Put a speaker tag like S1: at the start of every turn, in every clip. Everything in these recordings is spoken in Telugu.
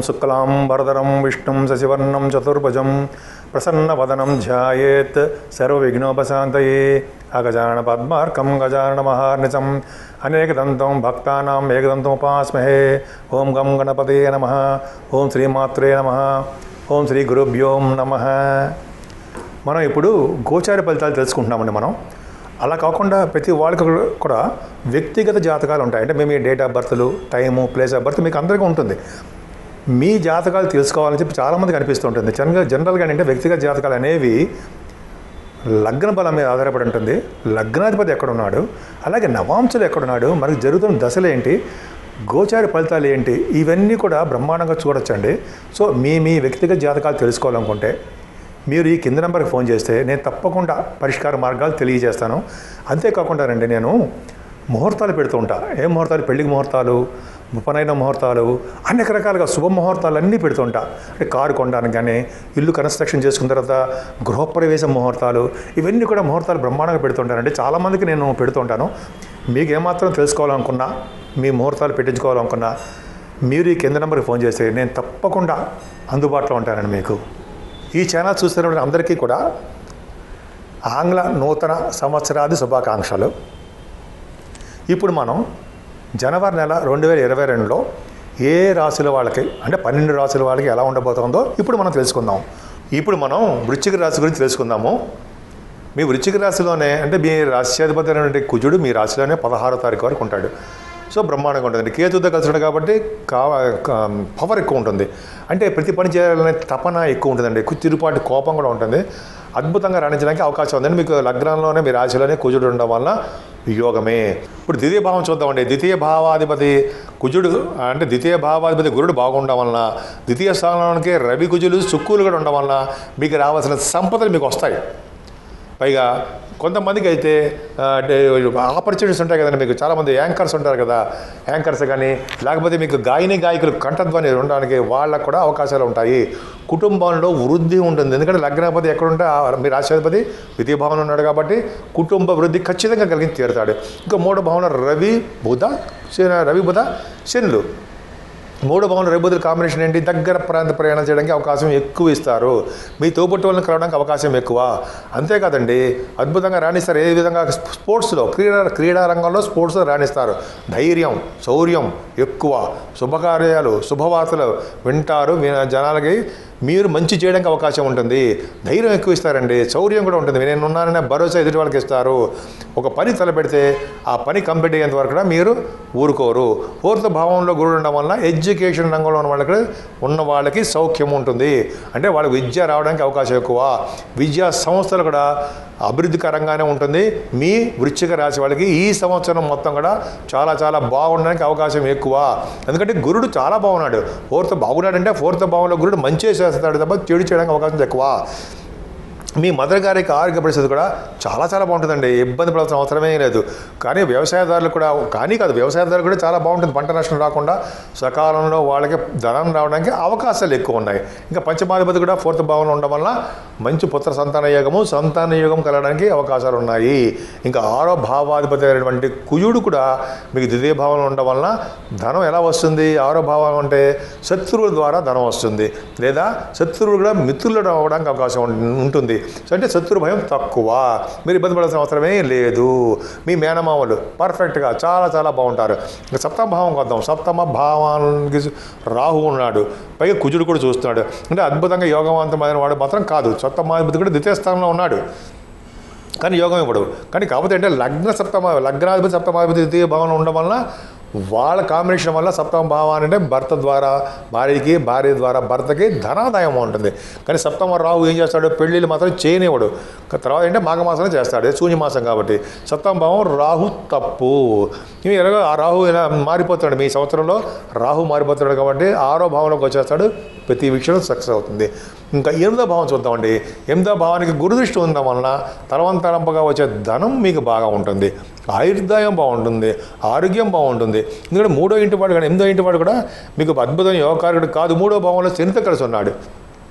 S1: శుక్లాంబరధరం విష్ణుం శశివర్ణం చతుర్భుజం ప్రసన్నవదనం ధ్యాయేత్ సర్వవిఘ్నోపశాంతయే అగజానన పద్మార్కం గజానన మహార్నిశం అనేకదంతం భక్తానాం ఏకదంతముపాస్మహే. ఓం గం గణపతయే నమః. ఓం శ్రీమాత్రే నమః. ఓం శ్రీ గురుభ్యో నమః. మనం ఇప్పుడు గోచార ఫలితాలు తెలుసుకుంటున్నామండి. మనం అలా కాకుండా ప్రతి వాళ్ళకి కూడా వ్యక్తిగత జాతకాలు ఉంటాయి. అంటే మేము డేట్ ఆఫ్ బర్త్లు, టైము, ప్లేస్ ఆఫ్ బర్త్ మీకు అందరికీ ఉంటుంది. మీ జాతకాలు తెలుసుకోవాలని చెప్పి చాలామందికి అనిపిస్తుంటుంది. జనరల్గా అంటే వ్యక్తిగత జాతకాలు అనేవి లగ్న బలం మీద ఆధారపడి ఉంటుంది. లగ్నాధిపతి ఎక్కడున్నాడు, అలాగే నవాంశులు ఎక్కడున్నాడు, మనకు జరుగుతున్న దశలు ఏంటి, గోచార ఫలితాలు ఏంటి, ఇవన్నీ కూడా బ్రహ్మాండంగా చూడొచ్చండి. సో మీ వ్యక్తిగత జాతకాలు తెలుసుకోవాలనుకుంటే మీరు ఈ కింద నెంబర్కి ఫోన్ చేస్తే నేను తప్పకుండా పరిష్కార మార్గాలు తెలియజేస్తాను. అంతేకాకుండా రండి, నేను ముహూర్తాలు పెడుతూ ఉంటా. ఏం ముహూర్తాలు? పెళ్లికి ముహూర్తాలు, ఉపనయన ముహూర్తాలు, అనేక రకాలుగా శుభ ముహూర్తాలు అన్నీ పెడుతుంటా. అంటే కారు కొనడానికి కానీ, ఇల్లు కన్స్ట్రక్షన్ చేసుకున్న తర్వాత గృహప్రవేశ ముహూర్తాలు, ఇవన్నీ కూడా ముహూర్తాలు బ్రహ్మాండంగా పెడుతుంటానండి. చాలామందికి నేను పెడుతుంటాను. మీకు ఏమాత్రం తెలుసుకోవాలనుకున్నా, మీ ముహూర్తాలు పెట్టించుకోవాలనుకున్నా మీరు ఈ కింద నెంబర్కి ఫోన్ చేస్తే నేను తప్పకుండా అందుబాటులో ఉంటానండి మీకు. ఈ ఛానల్ చూస్తున్న అందరికీ కూడా ఆంగ్ల నూతన సంవత్సరాది శుభాకాంక్షలు. ఇప్పుడు మనం జనవరి నెల 2022లో ఏ రాశుల వాళ్ళకి, అంటే 12 రాశుల వాళ్ళకి ఎలా ఉండబోతుందో ఇప్పుడు మనం తెలుసుకుందాం. ఇప్పుడు మనం వృశ్చిక రాశి గురించి తెలుసుకుందాము. మీ వృశ్చిక రాశిలోనే, అంటే మీ రాశ్యాధిపతి అయినటువంటి కుజుడు మీ రాశిలోనే 16వ తారీఖు వరకు ఉంటాడు. సో బ్రహ్మాండంగా ఉంటుందండి. కేతుతో కలిసి ఉంటుంది కాబట్టి పవర్ ఎక్కువ ఉంటుంది. అంటే ప్రతి పని చేయాలనే తపన ఎక్కువ ఉంటుందండి. తిరుగుబాటు కోపం కూడా ఉంటుంది. అద్భుతంగా రాణించడానికి అవకాశం ఉందండి. మీకు లగ్నంలోనే మీ రాశిలోనే కుజుడు ఉండడం వల్ల యోగమే. ఇప్పుడు ద్వితీయ భావం చూద్దామండి. ద్వితీయ భావాధిపతి కుజుడు, అంటే ద్వితీయ భావాధిపతి గురుడు బాగుండడం వలన, ద్వితీయ స్థానానికి రవి కుజులు శుక్రులు కూడా ఉండడం వలన మీకు రావాల్సిన సంపదలు మీకు వస్తాయి. పైగా కొంతమందికి అయితే అంటే ఆపర్చునిటీస్ ఉంటాయి కదండి. మీకు చాలామంది యాంకర్స్ ఉంటారు కదా, యాంకర్స్ కానీ లేకపోతే మీకు గాయకులు కంఠధ్వని ఉండడానికి వాళ్ళకు కూడా అవకాశాలు ఉంటాయి. కుటుంబంలో వృద్ధి ఉంటుంది. ఎందుకంటే లగ్నాధిపతి ఎక్కడుంటే మీ రాష్ట్రాధిపతి ద్వితీయ భావన ఉన్నాడు కాబట్టి కుటుంబ వృద్ధి ఖచ్చితంగా కలిగి తీరుతాడు. ఇంకా మూడో భావన రవి బుధ శనులు. మూడో భావన రవి బుధుల కాంబినేషన్ ఏంటి? దగ్గర ప్రాంత ప్రయాణం చేయడానికి అవకాశం ఎక్కువ ఇస్తారు. మీ తోబుట్టు వాళ్ళని కలవడానికి అవకాశం ఎక్కువ. అంతేకాదండి, అద్భుతంగా రాణిస్తారు. ఏ విధంగా? స్పోర్ట్స్లో, క్రీడా రంగంలో స్పోర్ట్స్లో రాణిస్తారు. ధైర్యం, శౌర్యం ఎక్కువ. శుభకార్యాలు, శుభవార్తలు వింటారు. జనాలకి మీరు మంచి చేయడానికి అవకాశం ఉంటుంది. ధైర్యం ఎక్కువ ఇస్తారండి. శౌర్యం కూడా ఉంటుంది. నేనున్నాననే భరోసా ఎదుటి వాళ్ళకి ఇస్తారు. ఒక పని తలపెడితే ఆ పని కంప్లీట్ అయ్యేంత వరకు కూడా మీరు ఊరుకోరు. ఫోర్త్ భావంలో గురుడు ఉండడం వల్ల ఎడ్యుకేషన్ రంగంలో ఉన్న వాళ్ళకి సౌఖ్యం ఉంటుంది. అంటే వాళ్ళకి విద్య రావడానికి అవకాశం ఎక్కువ. విద్యా సంస్థలు కూడా అభివృద్ధికరంగానే ఉంటుంది. మీ వృశ్చిక రాశి వాళ్ళకి ఈ సంవత్సరం మొత్తం కూడా చాలా చాలా బాగుండడానికి అవకాశం ఎక్కువ. ఎందుకంటే గురుడు చాలా బాగున్నాడు. బాగున్నాడంటే ఫోర్త్ భావంలో గురుడు మంచి చేస్తాడు తప్ప చెడు చేయడానికి అవకాశం ఎక్కువ. మీ మదర్ గారికి ఆరోగ్య పరిస్థితి కూడా చాలా చాలా బాగుంటుందండి. ఇబ్బంది పడాల్సిన అవసరమే లేదు. కానీ వ్యవసాయదారులు కూడా చాలా బాగుంటుంది. పంట నష్టం రాకుండా సకాలంలో వాళ్ళకి ధనం రావడానికి అవకాశాలు ఎక్కువ ఉన్నాయి. ఇంకా పంచమాధిపతి కూడా ఫోర్త్ భావన ఉండడం వల్ల మంచి పుత్ర సంతాన యోగం కలగడానికి అవకాశాలు ఉన్నాయి. ఇంకా 6వ భావాధిపతి అయినటువంటి కుజుడు కూడా మీకు ద్వితీయ భావన ఉండడం వలన ధనం ఎలా వస్తుంది? 6వ భావం అంటే శత్రువుల ద్వారా ధనం వస్తుంది, లేదా శత్రువులు కూడా మిత్రులు అవ్వడానికి అవకాశం ఉంటుంది. సో అంటే శత్రు భయం తక్కువ. మీరు ఇబ్బంది పడాల్సిన అవసరమే లేదు. మీ మేనమామలు పర్ఫెక్ట్గా చాలా చాలా బాగుంటారు. ఇంకా సప్తమ భావంకి వద్దాం. సప్తమ భావానికి రాహు ఉన్నాడు, పైగా కుజుడు కూడా చూస్తున్నాడు. అంటే అద్భుతంగా యోగవంతమైన వాడు మాత్రం కాదు. సప్తమాధిపతి కూడా ద్వితీయ స్థానంలో ఉన్నాడు, కానీ యోగం ఇవ్వడు. కానీ కాకపోతే అంటే లగ్నాధిపతి సప్తమాధిపతి ద్వితీయ భావన ఉండడం వలన వాళ్ళ కాంబినేషన్ వల్ల సప్తమ భావాన్ని అంటే భర్త ద్వారా భార్యకి, భార్య ద్వారా భర్తకి ధనాదాయం ఉంటుంది. కానీ సప్తమ రాహు ఏం చేస్తాడు? పెళ్ళిళ్ళు మాత్రం చేయనివ్వడు. తర్వాత అంటే మాఘమాసంలో చేస్తాడు, శూన్యమాసం కాబట్టి. సప్తమ భావం రాహు తప్పు. ఎలాగో ఆ రాహు ఇలా మారిపోతాడు. మీ సంవత్సరంలో రాహు మారిపోతాడు కాబట్టి 6వ భావంలోకి వచ్చేస్తాడు. ప్రతి విషయం సక్సెస్ అవుతుంది. ఇంకా 8వ భావం చూద్దామండి. 8వ భావానికి గురుదృష్టి ఉండడం వలన తలవంతరంపగా వచ్చే ధనం మీకు బాగా ఉంటుంది. ఆయుర్దాయం బాగుంటుంది, ఆరోగ్యం బాగుంటుంది. ఎందుకంటే 3వ ఇంటి వాడు కానీ 8వ ఇంటి వాడు కూడా మీకు అద్భుతమైన యోగకారకుడు కాదు. 3వ భావంలో శనితో కలిసి ఉన్నాడు.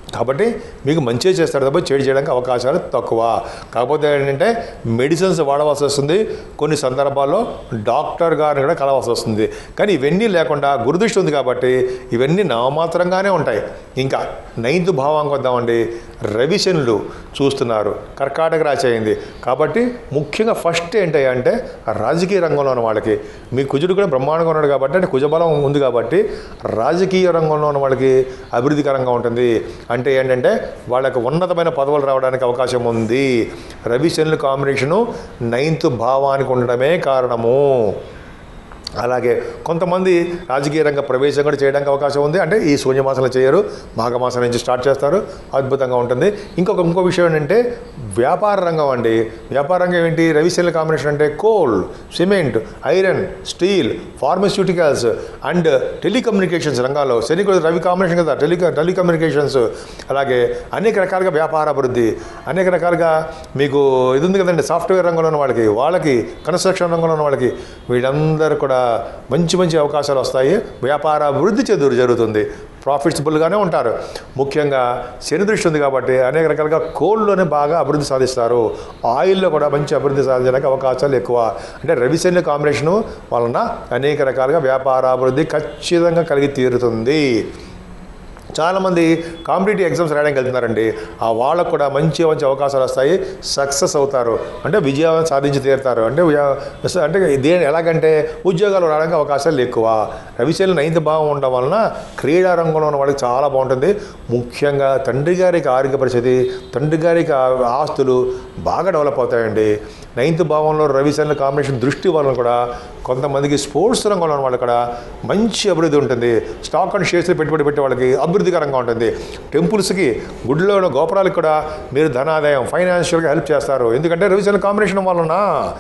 S1: కాబట్టి మీకు మంచిగా చేస్తారు తప్ప చెడు చేయడానికి అవకాశాలు తక్కువ. కాకపోతే ఏంటంటే మెడిసిన్స్ వాడవలసి వస్తుంది, కొన్ని సందర్భాల్లో డాక్టర్ గారిని కూడా కలవాల్సి వస్తుంది. కానీ ఇవన్నీ లేకుండా గురుదృష్టి ఉంది కాబట్టి ఇవన్నీ నామాత్రంగానే ఉంటాయి. ఇంకా 9th భావానికి వద్దామండి. రవిశనులు చూస్తున్నారు, కర్కాటక రాశి అయింది కాబట్టి ముఖ్యంగా ఫస్ట్ ఏంటి అంటే రాజకీయ రంగంలో ఉన్న వాళ్ళకి, మీ కుజుడు కూడా బ్రహ్మాండంగా ఉన్నాడు కాబట్టి, అంటే కుజబలం ఉంది కాబట్టి రాజకీయ రంగంలో ఉన్న వాళ్ళకి అభివృద్ధికరంగా ఉంటుంది. అంటే ఏంటంటే వాళ్ళకి ఉన్నతమైన పదవులు రావడానికి అవకాశం ఉంది. రవిశనుల కాంబినేషను 9th భావానికి ఉండడమే కారణము. అలాగే కొంతమంది రాజకీయ రంగ ప్రవేశం కూడా చేయడానికి అవకాశం ఉంది. అంటే ఈ శూన్యమాసంలో చేయరు, మాఘమాసం నుంచి స్టార్ట్ చేస్తారు, అద్భుతంగా ఉంటుంది. ఇంకో విషయం ఏంటంటే వ్యాపార రంగం అండి. వ్యాపార రంగం ఏంటి? రవిశనుల కాంబినేషన్ అంటే coal, cement, iron, steel, pharmaceuticals and telecommunications రంగాల్లో. శని కూడా రవి కాంబినేషన్ కదా, టెలికమ్యూనికేషన్స్. అలాగే అనేక రకాలుగా వ్యాపార అభివృద్ధి, అనేక రకాలుగా మీకు ఇది ఉంది కదండి, సాఫ్ట్వేర్ రంగంలో ఉన్న వాళ్ళకి, కన్స్ట్రక్షన్ రంగంలో ఉన్న వాళ్ళకి, వీళ్ళందరూ కూడా మంచి మంచి అవకాశాలు వస్తాయి. వ్యాపార అభివృద్ధి జరుగుతుంది, ప్రాఫిట్స్బుల్గానే ఉంటారు. ముఖ్యంగా శని దృష్టి ఉంది కాబట్టి అనేక రకాలుగా కోల్లోనే బాగా అభివృద్ధి సాధిస్తారు. ఆయిల్లో కూడా మంచి అభివృద్ధి సాధించడానికి అవకాశాలు ఎక్కువ. అంటే రవిశని కాంబినేషను వలన అనేక రకాలుగా వ్యాపార అభివృద్ధి ఖచ్చితంగా కలిగి తీరుతుంది. చాలామంది కాంపిటేటివ్ ఎగ్జామ్స్ రాయడానికి వెళ్తున్నారండి. ఆ వాళ్ళకు కూడా మంచి మంచి అవకాశాలు వస్తాయి, సక్సెస్ అవుతారు, అంటే విజయం సాధించి తీరుతారు. అంటే ఎలాగంటే ఉద్యోగాలు రావడానికి అవకాశాలు ఎక్కువ. రవిశని 9th భావం ఉండడం వలన క్రీడా రంగంలో ఉన్న వాళ్ళకి చాలా బాగుంటుంది. ముఖ్యంగా తండ్రి గారికి ఆరోగ్య పరిస్థితి, తండ్రి గారికి ఆస్తులు బాగా డెవలప్ అవుతాయండి. 9th భావంలో రవిశని కాంబినేషన్ దృష్టి వలన కూడా కొంతమందికి స్పోర్ట్స్ రంగంలో ఉన్న వాళ్ళకి కూడా మంచి అభివృద్ధి ఉంటుంది. స్టాక్ అండ్ షేర్స్లో పెట్టుబడి పెట్టే వాళ్ళకి అభివృద్ధికరంగా ఉంటుంది. టెంపుల్స్కి, గుడిలో గోపురాలకు కూడా మీరు ధనాదాయం, ఫైనాన్షియల్గా హెల్ప్ చేస్తారు. ఎందుకంటే రవిశని కాంబినేషన్ వలన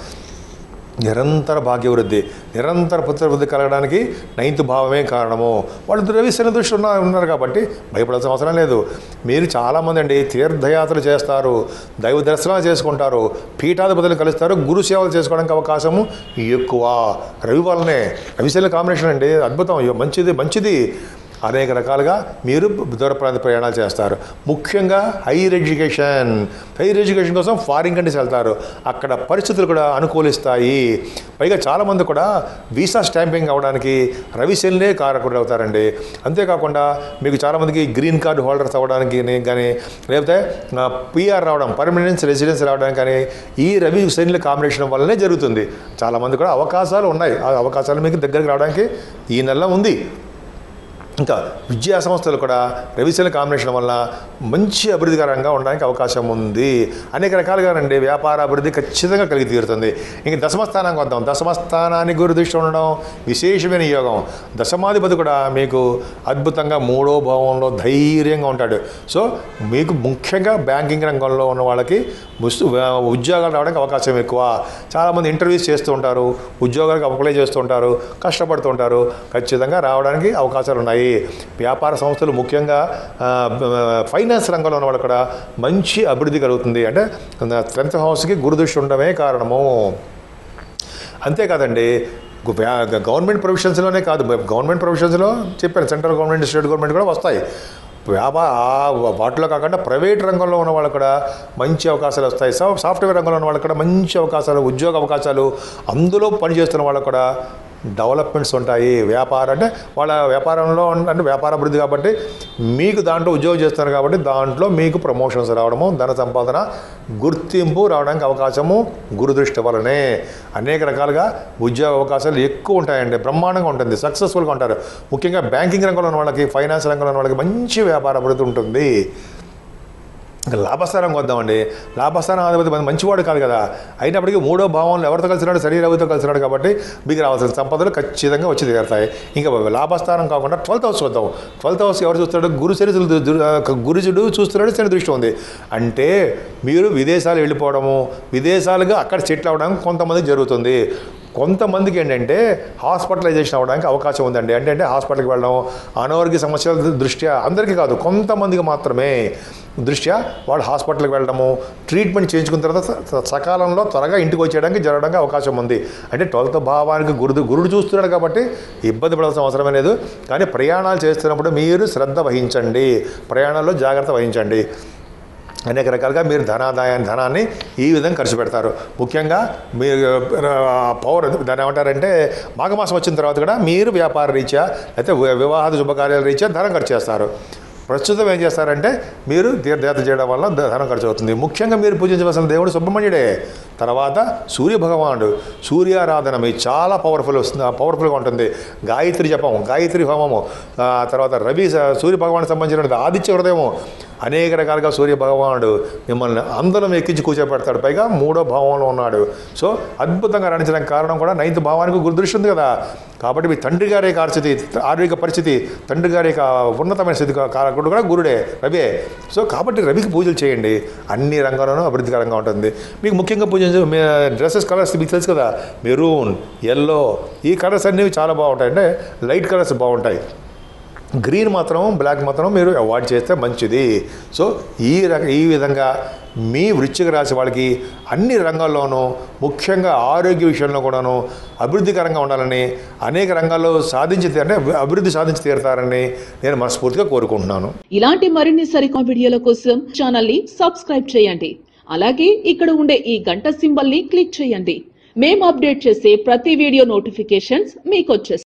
S1: నిరంతర భాగ్యవృద్ధి, నిరంతర పుత్రవృద్ధి కలగడానికి 9th భావమే కారణము. వాళ్ళు రవిశని దృష్టి ఉన్నారు కాబట్టి భయపడాల్సిన అవసరం లేదు. మీరు చాలామంది అండి తీర్థయాత్రలు చేస్తారు, దైవ దర్శనాలు చేసుకుంటారు, పీఠాధిపతులు కలుస్తారు, గురు సేవలు చేసుకోవడానికి అవకాశము ఎక్కువ. రవి వల్లనే రవిశని కాంబినేషన్ అండి, అద్భుతం, మంచిది. అనేక రకాలుగా మీరు దూర ప్రాంత ప్రయాణాలు చేస్తారు. ముఖ్యంగా హైయర్ ఎడ్యుకేషన్ కోసం ఫారిన్ కంట్రీస్ వెళ్తారు. అక్కడ పరిస్థితులు కూడా అనుకూలిస్తాయి. పైగా చాలామంది కూడా వీసా స్టాంపింగ్ అవ్వడానికి రవిశనిలే కారకుడు అవుతారండి. అంతేకాకుండా మీకు చాలామందికి గ్రీన్ కార్డు హోల్డర్స్ అవ్వడానికి కానీ, లేకపోతే పిఆర్ రావడం, పర్మనెంట్ రెసిడెన్స్ రావడానికి కానీ ఈ రవిశనిల కాంబినేషన్ వల్లనే జరుగుతుంది. చాలామంది కూడా అవకాశాలు ఉన్నాయి. ఆ అవకాశాలు మీకు దగ్గరికి రావడానికి ఈ నెల ఉంది. ఇంకా విద్యా సంస్థలు కూడా రవిశని కాంబినేషన్ వల్ల మంచి అభివృద్ధికరంగా ఉండడానికి అవకాశం ఉంది. అనేక రకాలుగానండి వ్యాపార అభివృద్ధి ఖచ్చితంగా కలిగి తీరుతుంది. ఇంక దశమస్థానానికి వద్దాం. దశమస్థానానికి గురు దృష్టి ఉండడం విశేషమైన యోగం. దశమాధిపతి కూడా మీకు అద్భుతంగా 3వ భావంలో ధైర్యంగా ఉంటాడు. సో మీకు ముఖ్యంగా బ్యాంకింగ్ రంగంలో ఉన్న వాళ్ళకి ఉద్యోగాలు రావడానికి అవకాశం ఎక్కువ. చాలామంది ఇంటర్వ్యూస్ చేస్తూ ఉంటారు, ఉద్యోగాలకు అప్లై చేస్తూ ఉంటారు, కష్టపడుతూ ఉంటారు. ఖచ్చితంగా రావడానికి అవకాశాలు ఉన్నాయి. వ్యాపార సంస్థలు ముఖ్యంగా ఫైనాన్స్ రంగంలో ఉన్న వాళ్ళు కూడా మంచి అభివృద్ధి కలుగుతుంది. అంటే 10th హౌస్కి గురుదృష్టి ఉండడమే కారణము. అంతేకాదండి, గవర్నమెంట్ ప్రొవిషన్స్లోనే కాదు, గవర్నమెంట్ ప్రొవిషన్స్లో చెప్పాను, సెంట్రల్ గవర్నమెంట్, స్టేట్ గవర్నమెంట్ కూడా వస్తాయి. వాటిలో కాకుండా ప్రైవేట్ రంగంలో ఉన్న వాళ్ళకు కూడా మంచి అవకాశాలు వస్తాయి. సాఫ్ట్వేర్ రంగంలో ఉన్న వాళ్ళకి కూడా మంచి అవకాశాలు, ఉద్యోగ అవకాశాలు, అందులో పనిచేస్తున్న వాళ్ళకు కూడా డెవలప్మెంట్స్ ఉంటాయి. వ్యాపారం అంటే వాళ్ళ వ్యాపారంలో అంటే వ్యాపార అభివృద్ధి కాబట్టి మీకు దాంట్లో ఉద్యోగం చేస్తున్నారు కాబట్టి దాంట్లో మీకు ప్రమోషన్స్ రావడము, ధన సంపాదన, గుర్తింపు రావడానికి అవకాశము గురుదృష్టి వలనే. అనేక రకాలుగా ఉద్యోగ అవకాశాలు ఎక్కువ ఉంటాయండి, బ్రహ్మాండంగా ఉంటుంది, సక్సెస్ఫుల్గా ఉంటారు. ముఖ్యంగా బ్యాంకింగ్ రంగంలో ఉన్న వాళ్ళకి, ఫైనాన్స్ రంగంలో ఉన్న వాళ్ళకి మంచి వ్యాపార అభివృద్ధి ఉంటుంది. లాభస్థానం వద్దామండి. లాభస్థానం అధిపతి మంచివాడు కాదు కదా, అయినప్పటికీ 3వ భావంలో ఎవరితో కలిసినాడు? శరీరవితో కలిసినాడు కాబట్టి మీకు రావాల్సిన సంపదలు ఖచ్చితంగా వచ్చి తీరుతాయి. ఇంకా లాభస్థానం కాకుండా 12th హౌస్ వద్దాం. 12th హౌస్ ఎవరు చూస్తాడు? గురుజుడు చూస్తున్నాడు, శని దృష్టి ఉంది. అంటే మీరు విదేశాలు వెళ్ళిపోవడము, విదేశాలుగా అక్కడ సెటిల్ అవ్వడం కొంతమంది జరుగుతుంది. కొంతమందికి ఏంటంటే హాస్పిటలైజేషన్ అవ్వడానికి అవకాశం ఉందండి. అంటే హాస్పిటల్కి వెళ్ళడం అనారోగ్య సమస్యల దృష్ట్యా, అందరికీ కాదు కొంతమందికి మాత్రమే దృష్ట్యా వాళ్ళు హాస్పిటల్కి వెళ్ళడము, ట్రీట్మెంట్ చేయించుకున్న తర్వాత సకాలంలో త్వరగా ఇంటికి వచ్చేయడానికి జరగడానికి అవకాశం ఉంది. అంటే 12th భావానికి గురుడు చూస్తున్నాడు కాబట్టి ఇబ్బంది పడాల్సిన అవసరమే లేదు. కానీ ప్రయాణాలు చేస్తున్నప్పుడు మీరు శ్రద్ధ వహించండి, ప్రయాణాల్లో జాగ్రత్త వహించండి. అనేక రకాలుగా మీరు ధనాన్ని ఈ విధంగా ఖర్చు పెడతారు. ముఖ్యంగా మీరు దాన్ని ఏమంటారంటే మాఘమాసం వచ్చిన తర్వాత కూడా మీరు వ్యాపార రీత్యా అయితే వివాహాది శుభకార్యాల రీత్యా ధనం ఖర్చు చేస్తారు. ప్రస్తుతం ఏం చేస్తారంటే మీరు తీర్థయాత్ర చేయడం వల్ల ధనం ఖర్చు అవుతుంది. ముఖ్యంగా మీరు పూజించవలసిన దేవుడు సుబ్రహ్మణ్యుడే. తర్వాత సూర్య భగవానుడు, సూర్యారాధన మీ చాలా పవర్ఫుల్గా ఉంటుంది. గాయత్రి జపం, గాయత్రి హోమము, తర్వాత సూర్య భగవానికి సంబంధించినది ఆదిత్య హృదయము, అనేక రకాలుగా సూర్య భగవానుడు మిమ్మల్ని అందరం ఎక్కించి కూర్చోబెడతాడు. పైగా 3వ భావంలో ఉన్నాడు. సో అద్భుతంగా రాణించడానికి కారణం కూడా 9th భావానికి గురుదృష్టి ఉంది కదా. కాబట్టి మీ తండ్రి గారి యొక్క ఆరోగ్య పరిస్థితి, తండ్రి గారి యొక్క ఉన్నతమైన స్థితి కారకుడు కూడా గురుడే, రవే. సో కాబట్టి రవికి పూజలు చేయండి, అన్ని రంగాల్లోనూ అభివృద్ధికరంగా ఉంటుంది. మీకు ముఖ్యంగా డ్రెస్సెస్ కలర్స్ మీకు తెలుసు కదా, మెరూన్, ఎల్లో, ఈ కలర్స్ అనేవి చాలా బాగుంటాయి. అంటే లైట్ కలర్స్ బాగుంటాయి. గ్రీన్ మాత్రం, బ్లాక్ మాత్రం మీరు అవాయిడ్ చేస్తే మంచిది. సో ఈ విధంగా మీ వృశ్చిక రాశి వాళ్ళకి అన్ని రంగాల్లోనూ, ముఖ్యంగా ఆరోగ్య విషయంలో కూడాను అభివృద్ధికరంగా ఉండాలని, అనేక రంగాల్లో అభివృద్ధి సాధించి తీరుతారని నేను మనస్ఫూర్తిగా కోరుకుంటున్నాను.
S2: ఇలాంటి మరిన్ని సరికొత్త వీడియోల కోసం ఛానల్ ని సబ్స్క్రైబ్ చేయండి. అలాగే ఇక్కడ ఉండే ఈ గంట సింబల్ ని క్లిక్ చేయండి. మేము అప్డేట్ చేసే ప్రతి వీడియో నోటిఫికేషన్స్ మీకు వచ్చేస్తాయి.